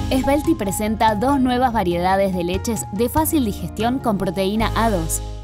Svelti presenta dos nuevas variedades de leches de fácil digestión con proteína A2.